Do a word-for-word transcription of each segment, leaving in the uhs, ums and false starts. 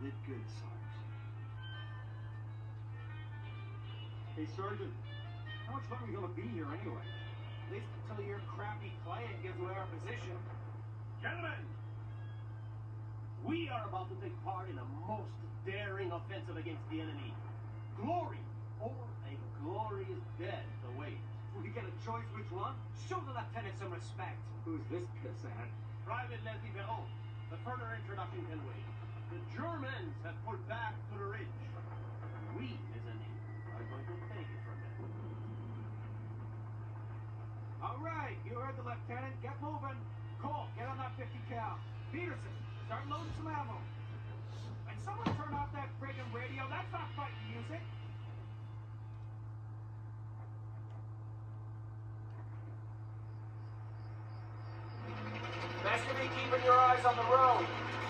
did good, Sarge. Hey, Sergeant, how much fun are we gonna be here anyway? At least until your crappy client gives away our position. Gentlemen, we are about to take part in a most daring offensive against the enemy. Glory or a glorious death awaits. We get a choice which one? Show the lieutenant some respect. Who's this pissant? Private Leslie Veron. The further introduction can wait. The Germans have pulled back to the ridge. We, mes amis, are going to take it from them. All right, you heard the lieutenant. Get moving. Cole, get on that fifty cal. Peterson, start loading some ammo. And someone turn off that friggin' radio. That's not fighting music. Best to be keeping your eyes on the road.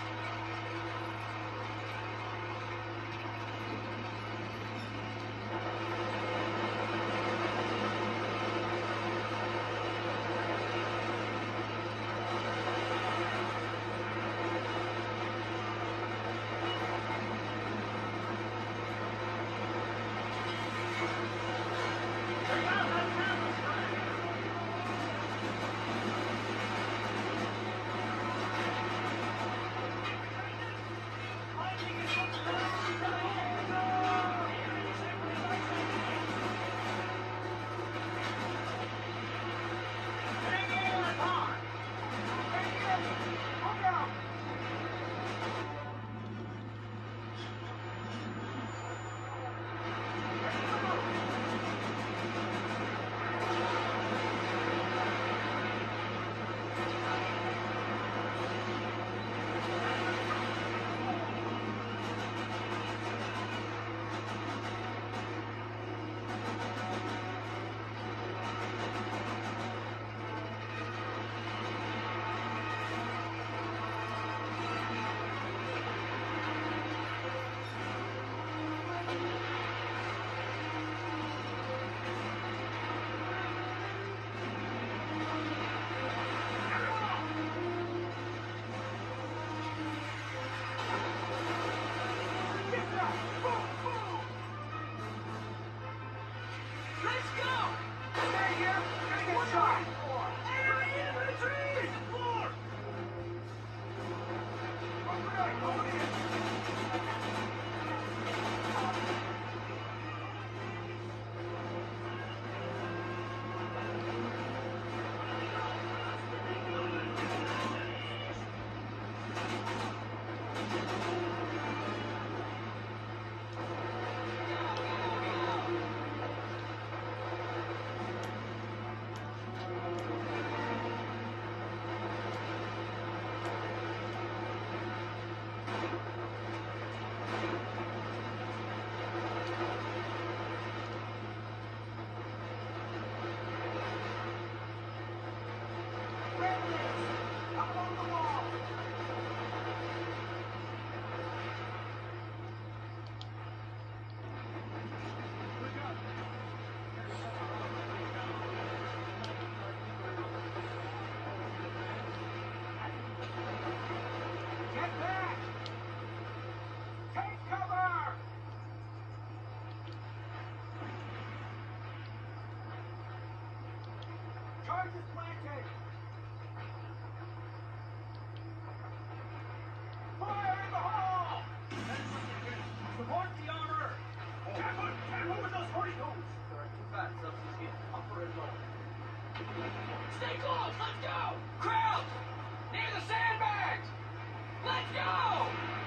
Stay close, let's go! Crouch! Near the sandbags! Let's go!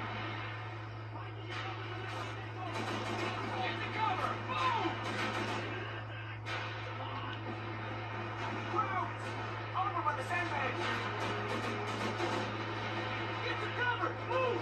Get the cover! Boom! Crouch! Over by the sandbags! Get the cover! Move!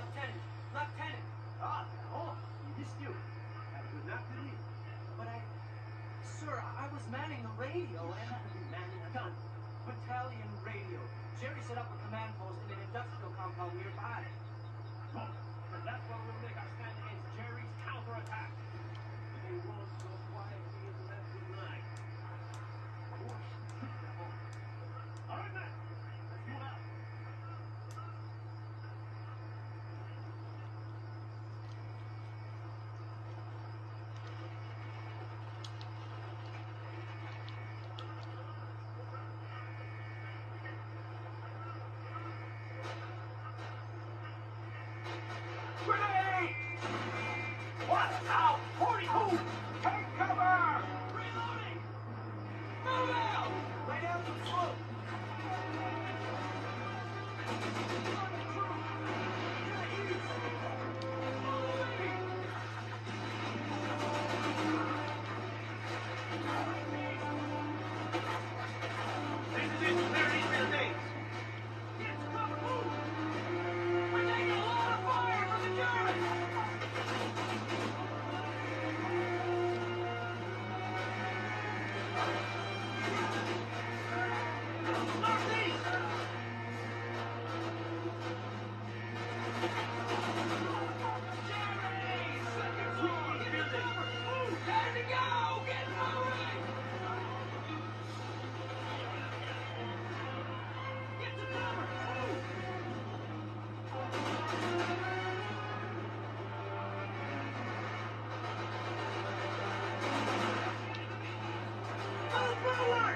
Lieutenant! Lieutenant! Ah, oh, we missed you. Have a good nap, did we? But I... Sir, I was manning the radio and... Manning a gun. Battalion radio. Jerry set up a command post in an industrial compound nearby. Oh, and that's where we'll make our stand against Jerry's counterattack. They won't go quietly as the last good night. All right, man. Let's move out. Grenade! Watch out! forty-two! Take cover! Reloading! Move out! Lay down some smoke! On the crew! To the east! Moving! This is it. Clear these grenades. Get to cover! Move! We're taking a lot of fire from the Germans! Northeast! Jerry! Second floor! Get to cover! Move! Time to go! Get moving! Get to cover! Move! Move forward!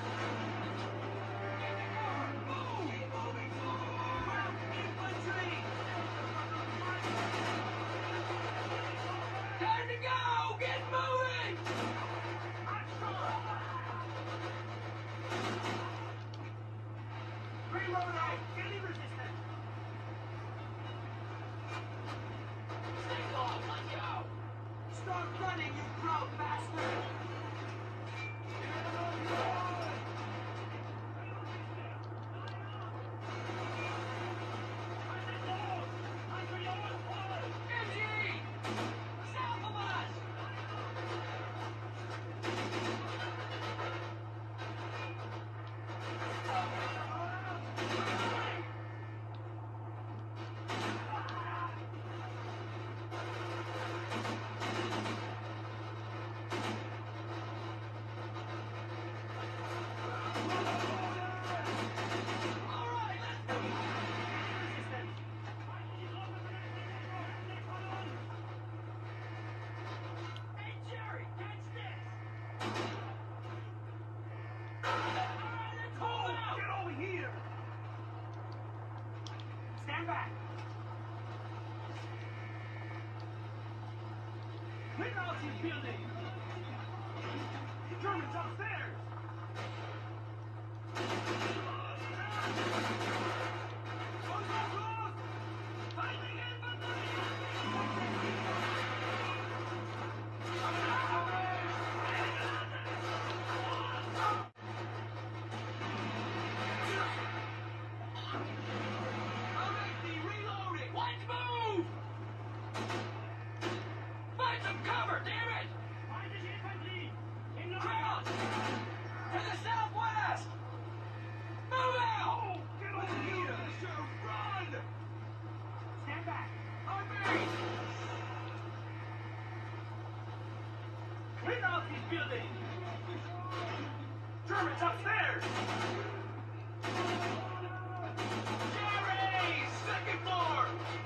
Move! Keep moving forward! Infantry! Time to go! Get moving! Reloading! Any resistance! Stay long, let's go! Start running, you proud bastard! M G! South of us! All right, let's go! Resistance! Hey, Jerry, catch this! All right, let's hold out! Get over here! Stand back! Clear out these buildings! Germans upstairs! Fighting infantry! Alrighty, reloading! Let's move! Find some cover, damn it! Crouch! To the southwest! Move out! Get over here! Run! Stand back! On me! Clear out these buildings! Germans upstairs! Jerry! Second floor!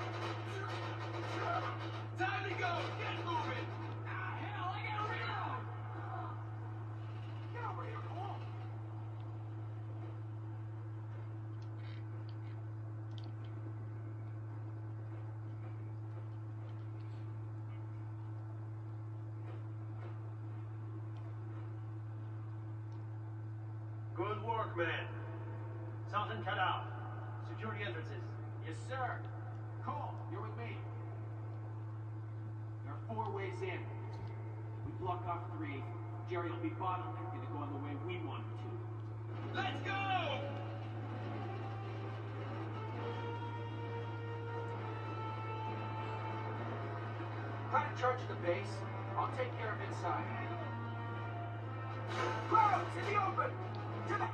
Time to go! Get moving! Ah, hell, I gotta reload! Get over here, come on! Good work, man. Something cut out. Secure the entrances. Yes, sir. Cole, you're with me. There are four ways in. We block off three. Jerry will be bottlenecked and go on the way we want him to. Let's go! Got in charge of the base. I'll take care of inside. Crowds in the open! To the...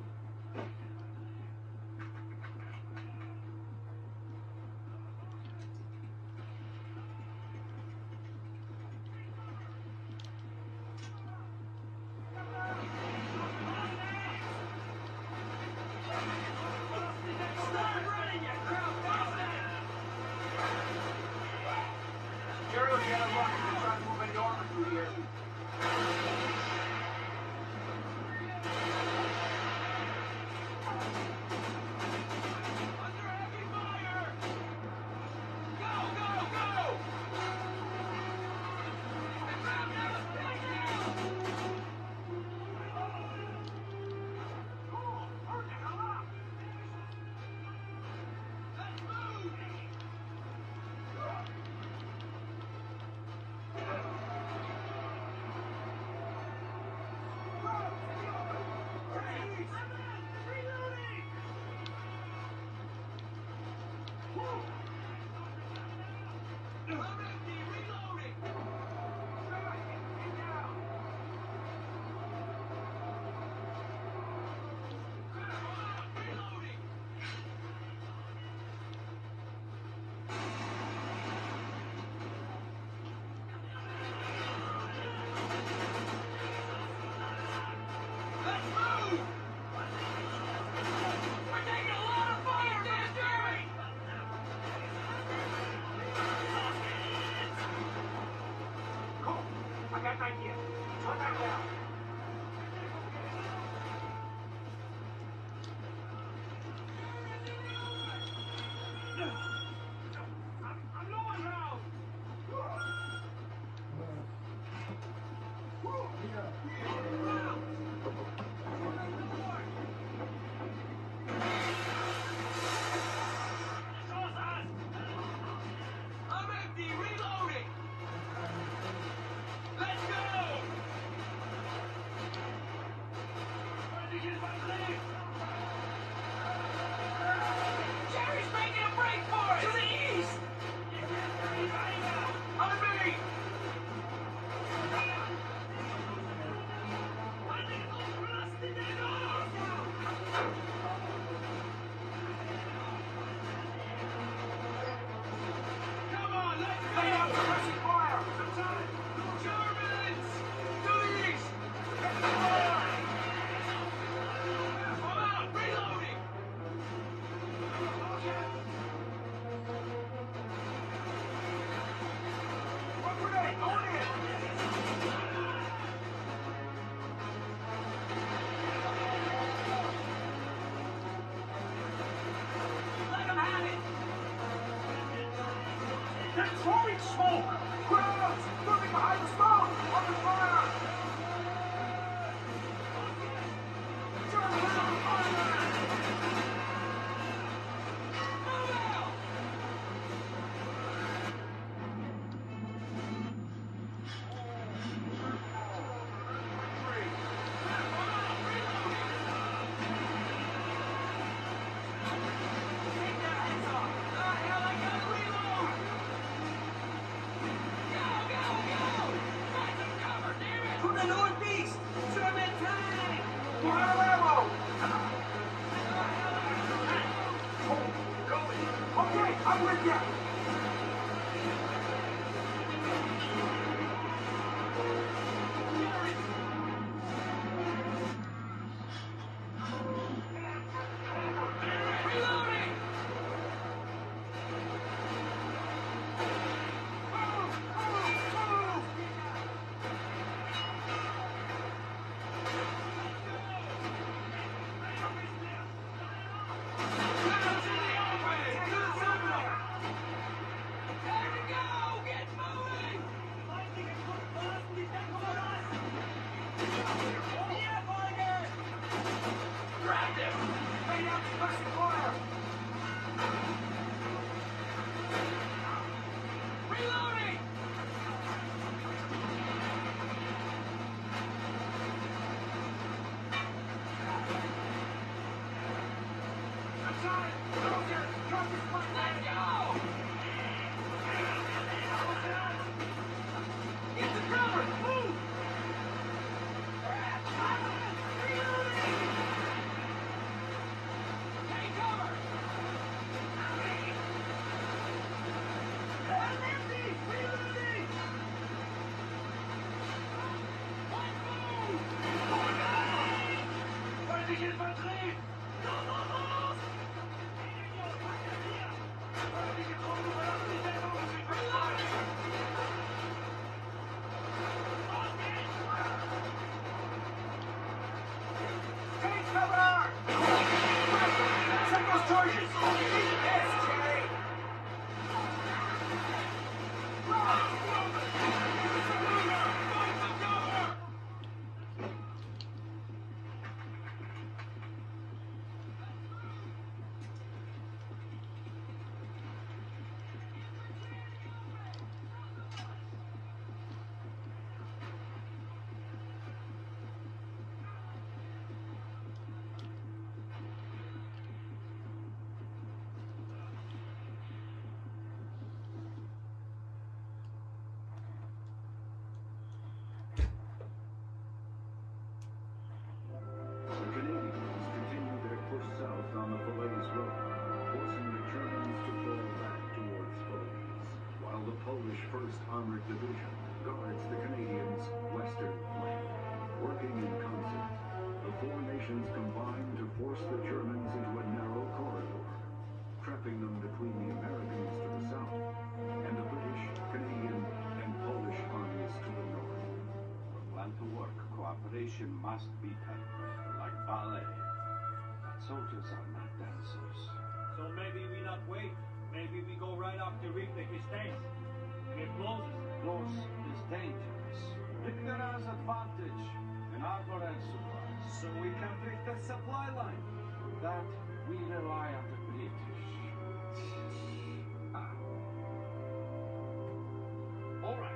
Throwing smoke! Crowds! Moving behind the smoke! Open fire! Germans on fire! d'infanterie! Take cover! Check those charges! Yes, Jerry! The Canadians continued their push south on the FALAISE Road, forcing the Germans to fall back towards FALAISE, while the Polish first Armored Division guards the Canadians' western flank. Working in concert, the four nations combined to force the Germans into a narrow corridor, trapping them between the Americans to the south and the British, Canadian, and Polish armies to the north. For a plan to work, cooperation must be perfect, like ballet. But soldiers are not dancers. So maybe we not wait. Maybe we go right after Rick the Kistens. Get closes. Close is dangerous. Victor has advantage in armor and supplies. So we can break the supply line. For that, we rely on the British. Ah. All right.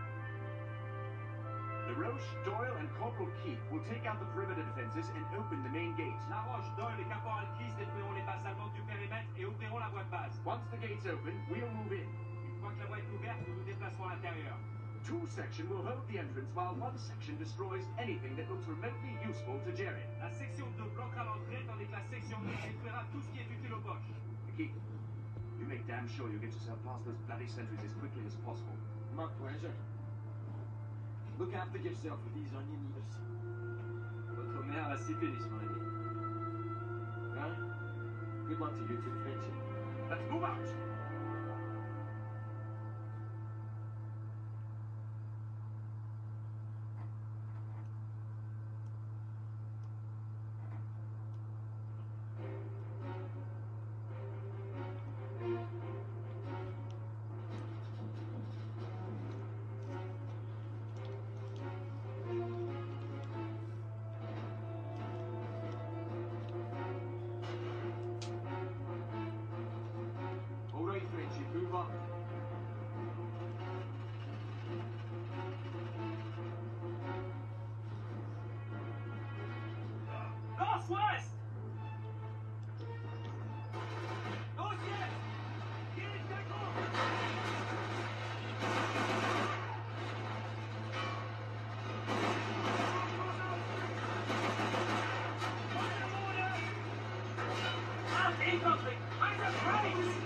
The Roche, Doyle, and Corporal Keith will take out the perimeter defenses and open the main gates. La Roche, Doyle et Caporal Keith détruiront les bases allemandes du périmètre et ouvriront la voie de base. Once the gates open, we'll move in. Une fois que la voie est ouverte, nous nous déplacerons à l'intérieur. Two section will hold the entrance while one section destroys anything that looks remotely useful to Jerry. La section deux bloquera l'entrée, tandis que la section un détruira tout ce qui est utile aux Boches. Keith, you make damn sure you get yourself past those bloody sentries as quickly as possible. My pleasure. Look after yourself with these onion eaters. Votre mère a syphilis, mon ami. Right? Good luck to you two, Frenchy. Let's move out! All right, Frenchy, move up. Northwest! Northwest! Get it back on! Out infantry! Under praise!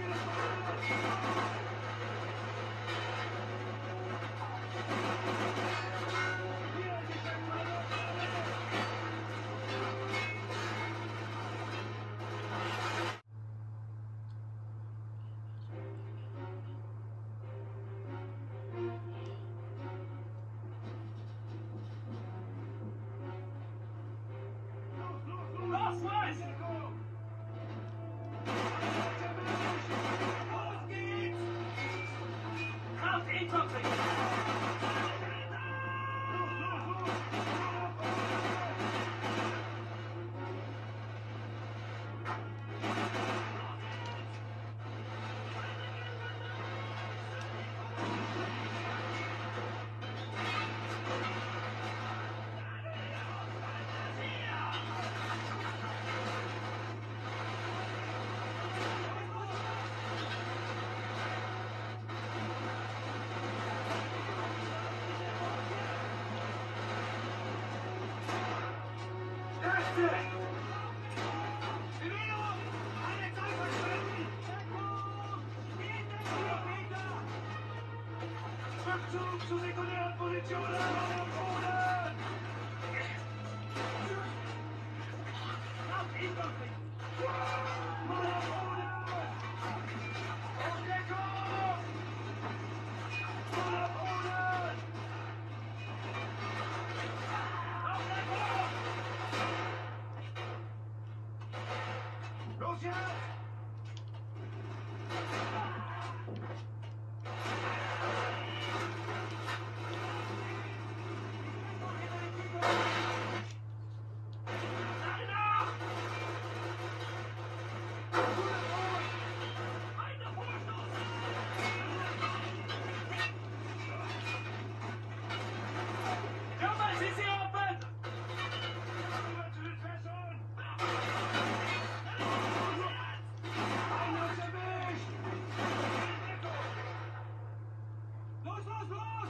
Northwest! Out infantry! That's it! Sous éconner la position là, los, los!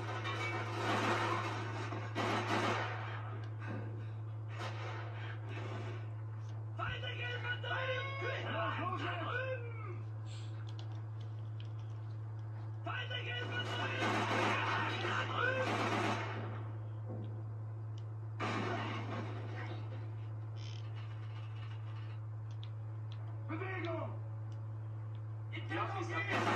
Feindliche Infanterie! Los, los, da drüben! Feindliche Infanterie! Da drüben! Bewegung! In Deckung gehen!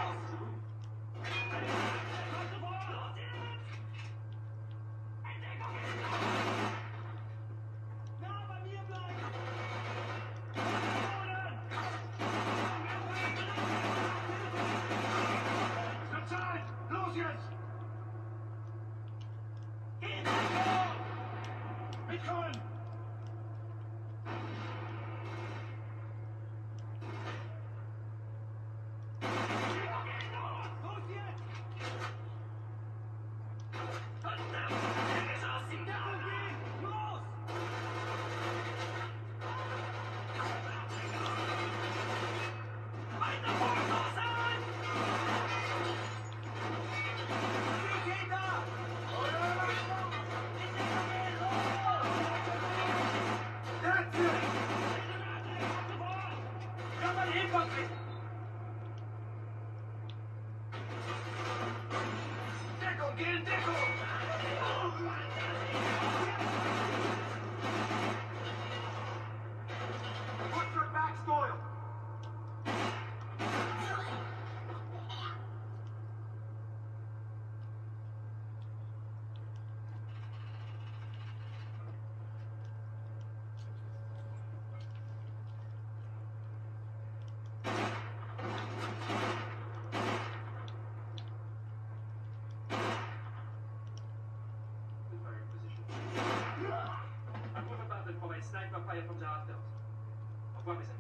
Sniper fire from the rafters. Au revoir, mes amis.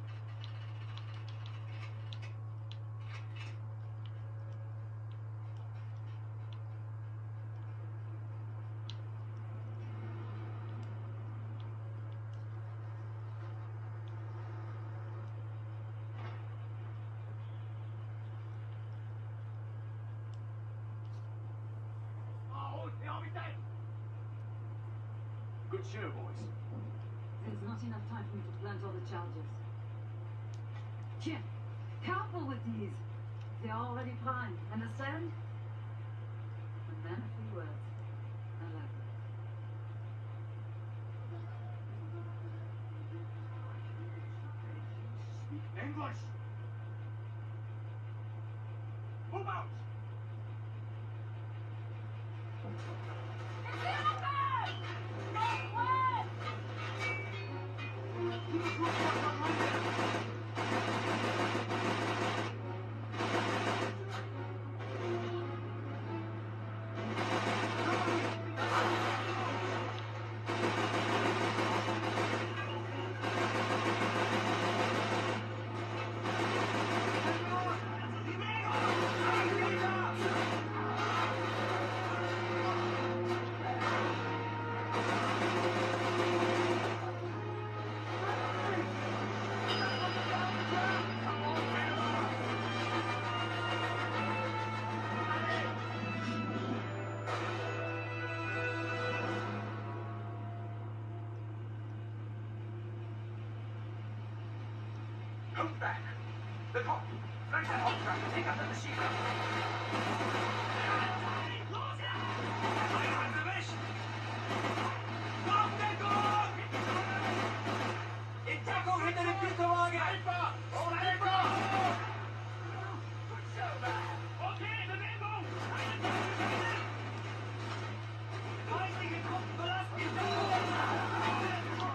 Good show, boys. There's not enough time for me to plant all the charges. Jim, careful with these. They're already primed. Understand? And then a few words. I like them. Speak English! Move out! Hold back! The top! Flank that hot track and take out the machine gun! In Deckung hinter dem Güterwagen! Sniper! Sniper! Good show, man! Okay, Bewegung! Feindliche Truppen verlassen die Deckung!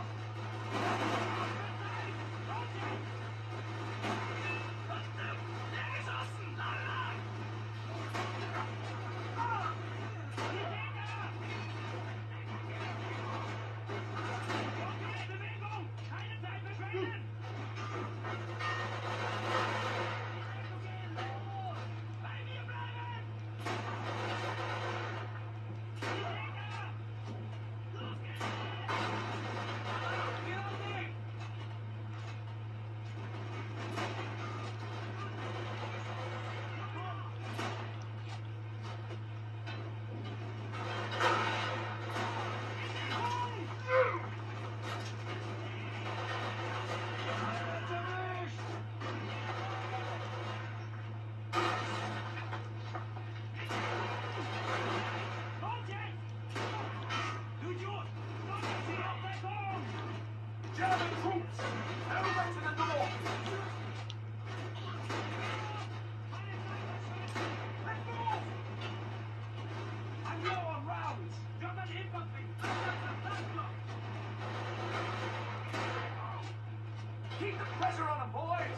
Keep the pressure on them, boys!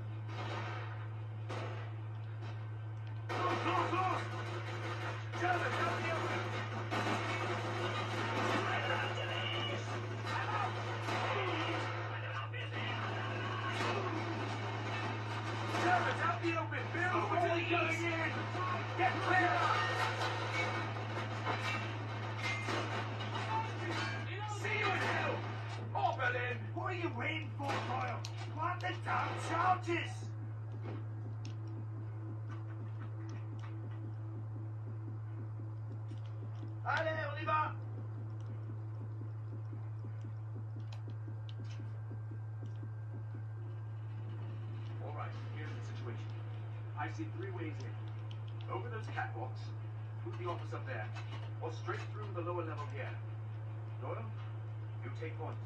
Close, close, close! German, out in the open! Germans, out in the open! Bill, Over to the east! going in! Get clear! See you in hell! Or Berlin! What are you waiting for, Doyle? Plant the damn charges! Allez, on y va! All right, here's the situation. I see three ways in. Over those catwalks, through the office up there, or straight through the lower level here. Doyle, you take point.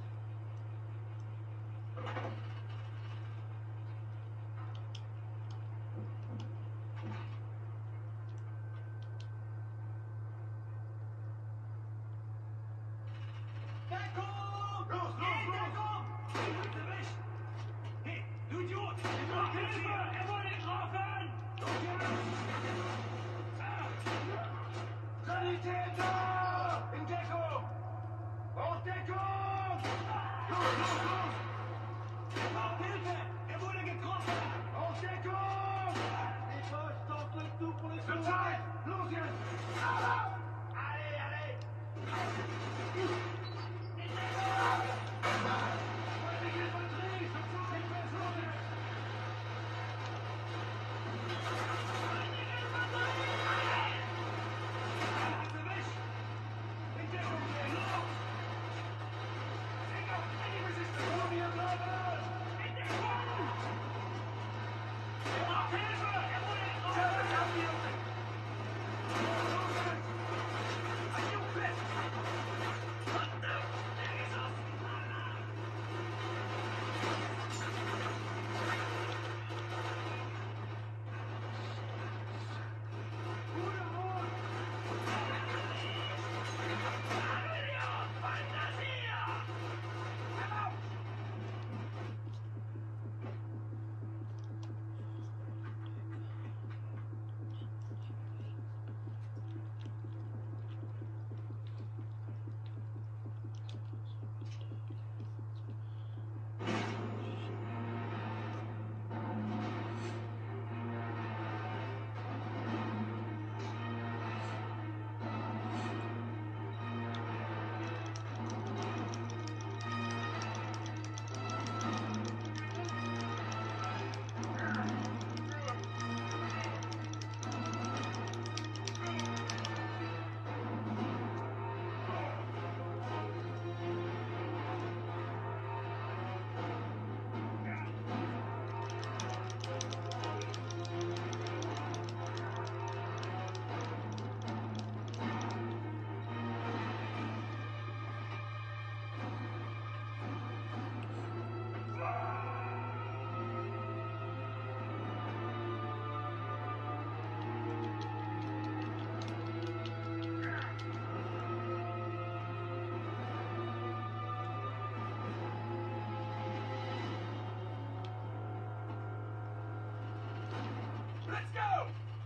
Los, los, los! Hey, doe het joh! Er wordt getroffen! Sanitäter! In Deckung! Auf Deckung! Los, los, los! Hilfe! Er wurde getroffen! Auf Deckung! Ich verstopfe du Polizei! Wird Zeit! Los jetzt! Allez, allez! Let's go!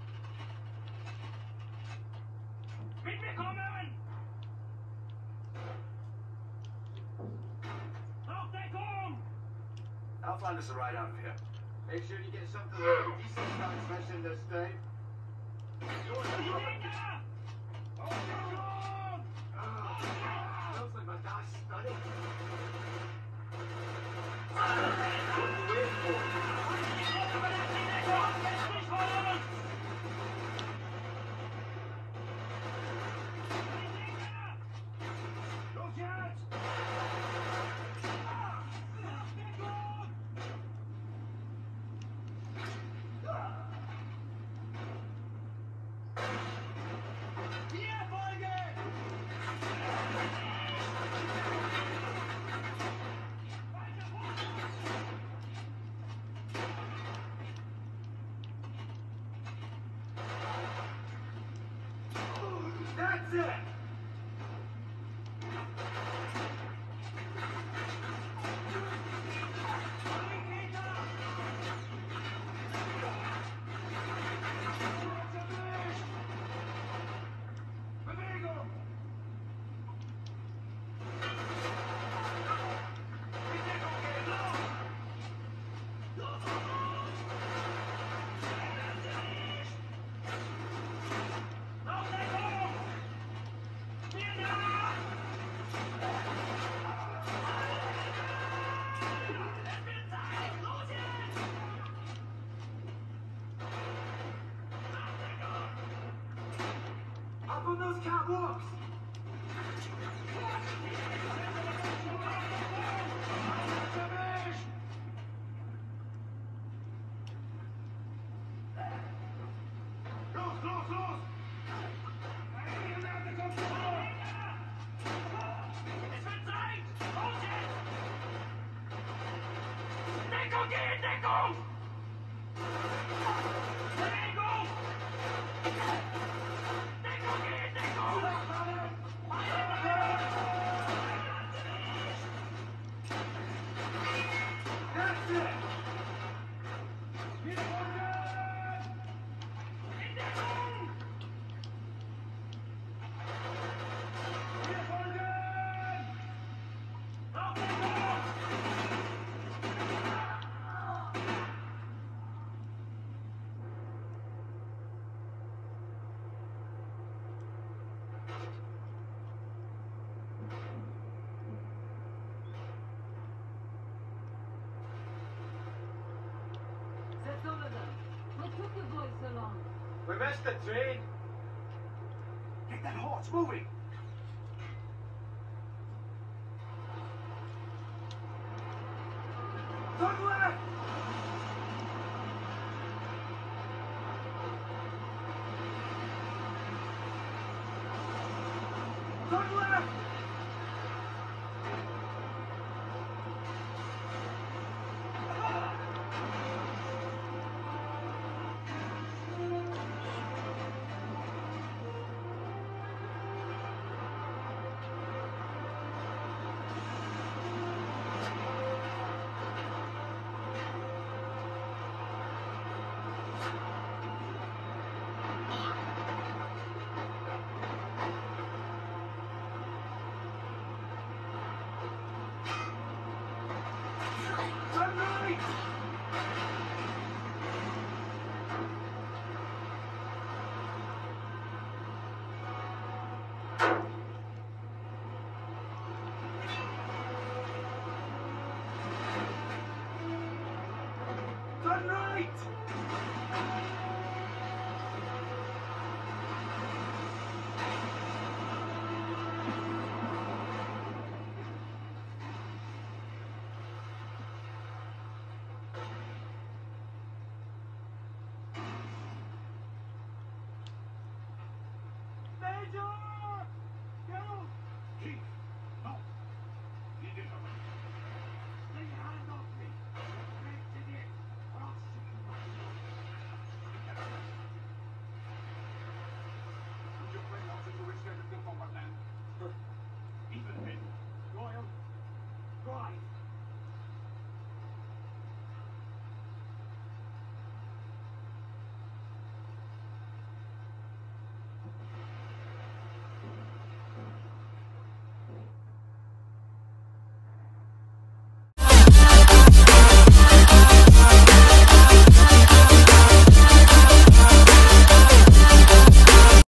Mitbekommen! Auf Deckung! I'll find us a ride out of here. Make sure you get something like a decent size fresh in this day. Dinger! Auf Deckung! Smells like my dad's study. Los jetzt! Hier folgen! That's it! Allez, Up on those catwalks! Los, los, los! Es wird Zeit! Los jetzt! Deckung geht! Deckung! Bewegung! Deckung geht! Deckung! That's it! In Deckung! Auf Deckung! That's all of them. What took you boys so long? We missed the train. Get that horse moving! Turn left! Turn left! Turn right! Turn right! Major! Go! Chief! No! He did not. Stay your hand off